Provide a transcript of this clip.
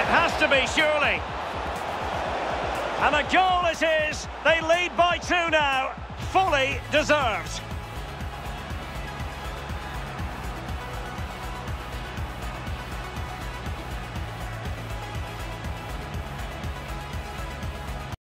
It has to be, surely. And a goal it is. They lead by 2 now. Fully deserved.